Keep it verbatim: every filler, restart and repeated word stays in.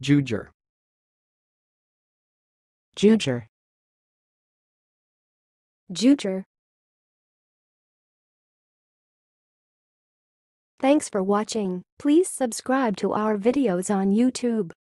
juger, juger, juger. Thanks for watching. Please subscribe to our videos on YouTube.